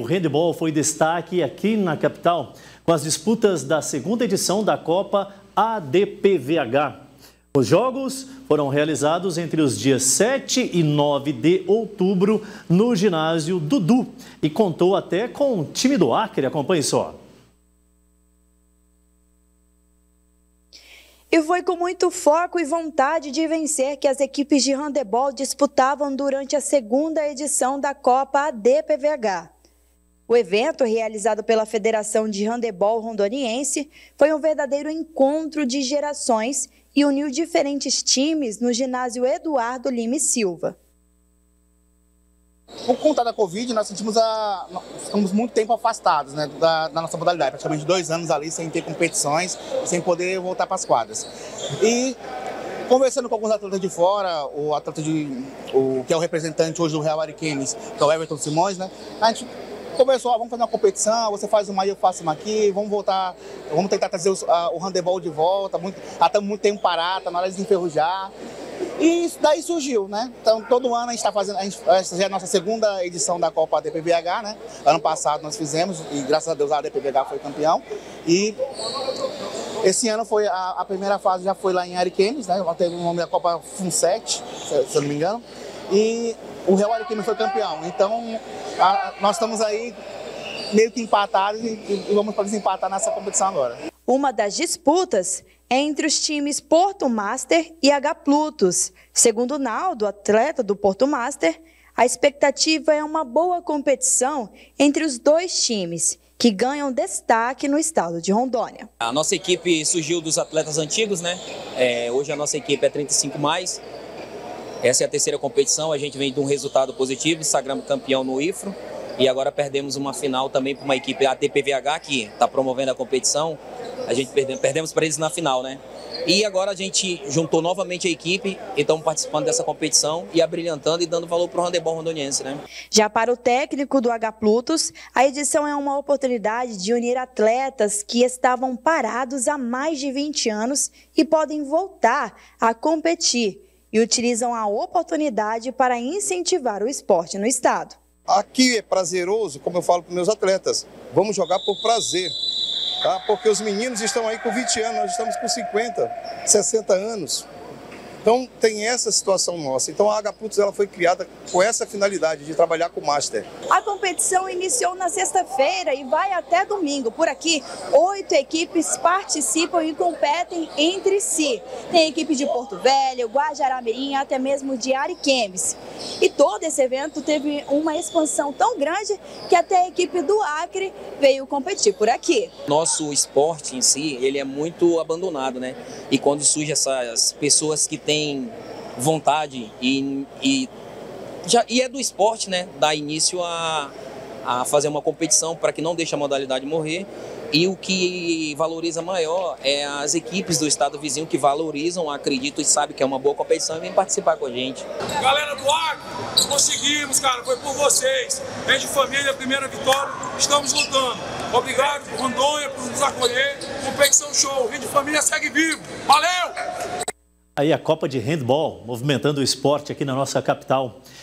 O handebol foi destaque aqui na capital com as disputas da segunda edição da Copa ADPVH. Os jogos foram realizados entre os dias 7 e 9 de outubro no ginásio Dudu e contou até com o time do Acre. Acompanhe só. E foi com muito foco e vontade de vencer que as equipes de handebol disputavam durante a segunda edição da Copa ADPVH. O evento, realizado pela Federação de Handebol Rondoniense, foi um verdadeiro encontro de gerações e uniu diferentes times no ginásio Eduardo Lima e Silva. Por conta da Covid, nós ficamos muito tempo afastados, né, da nossa modalidade, praticamente 2 anos ali sem ter competições, sem poder voltar para as quadras. E conversando com alguns atletas de fora, o atleta que é o representante hoje do Real Ariquemes, que é o Everton Simões, né, a gente conversou, vamos fazer uma competição, você faz uma aí, eu faço uma aqui, vamos voltar, vamos tentar trazer o handebol de volta, estamos muito tempo parado, tá na hora de desenferrujar. E isso daí surgiu, né? Então, todo ano a gente está fazendo, essa já é a nossa segunda edição da Copa ADPVH, né? Ano passado nós fizemos e graças a Deus a ADPVH foi campeão. E esse ano foi a primeira fase, já foi lá em Ariquemes, né? Teve o nome da Copa FUNSET, se eu não me engano. E o Real Ariquemes foi campeão. Então, nós estamos aí meio que empatados e vamos para desempatar nessa competição agora. Uma das disputas é entre os times Porto Master e H Plutos. Segundo Naldo, atleta do Porto Master, a expectativa é uma boa competição entre os dois times, que ganham destaque no estado de Rondônia. A nossa equipe surgiu dos atletas antigos, né? Hoje a nossa equipe é 35+. Essa é a terceira competição, a gente vem de um resultado positivo, sagramos campeão no IFRO. E agora perdemos uma final também para uma equipe ADPVH que está promovendo a competição. A gente perdemos para eles na final, né? E agora a gente juntou novamente a equipe e estamos participando dessa competição e abrilhantando e dando valor para o handebol rondoniense, né? Já para o técnico do H Plutos, a edição é uma oportunidade de unir atletas que estavam parados há mais de 20 anos e podem voltar a competir e utilizam a oportunidade para incentivar o esporte no estado. Aqui é prazeroso, como eu falo para os meus atletas, vamos jogar por prazer, tá? Porque os meninos estão aí com 20 anos, nós estamos com 50, 60 anos. Então tem essa situação nossa. Então a H Plutos ela foi criada com essa finalidade de trabalhar com o Master. A competição iniciou na sexta-feira e vai até domingo. Por aqui, 8 equipes participam e competem entre si. Tem equipe de Porto Velho, Guajará-Mirim, até mesmo de Ariquemes. E todo esse evento teve uma expansão tão grande que até a equipe do Acre veio competir por aqui. Nosso esporte em si, ele é muito abandonado, né? E quando surgem essas pessoas que têm vontade e é do esporte, né? Dar início a fazer uma competição para que não deixe a modalidade morrer. E o que valoriza maior é as equipes do estado vizinho que valorizam, acreditam e sabem que é uma boa competição e vêm participar com a gente. Galera do Acre, conseguimos, cara, foi por vocês. É de família, primeira vitória, estamos lutando. Obrigado, Rondônia, por nos acolher. Competição show, Rede Família segue vivo. Valeu! Aí a Copa de Handball, movimentando o esporte aqui na nossa capital.